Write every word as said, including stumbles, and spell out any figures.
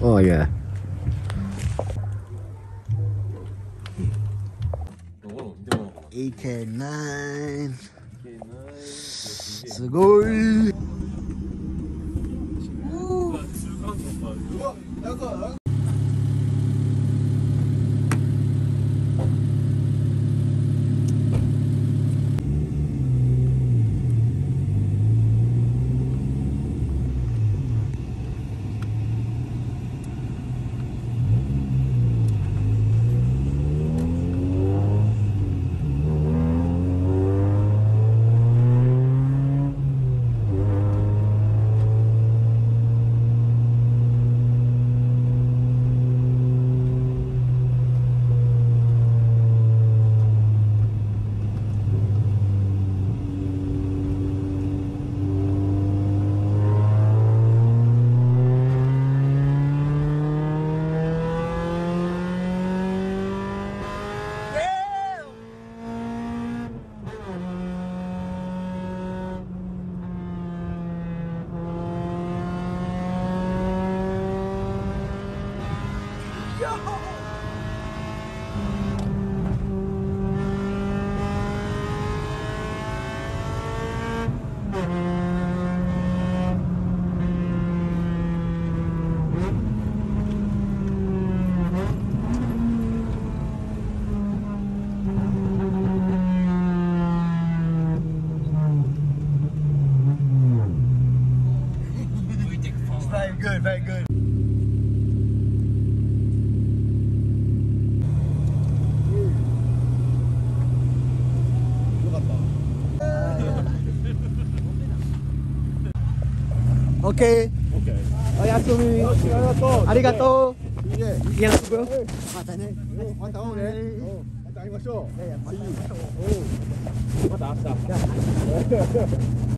Oh yeah. E K ナイン すごい。Very good, very good. Okay. Okay. おやすみ。ありがとう。いいね。いや、またね。また会おうね。また会いましょう。また会いましょう。また明日。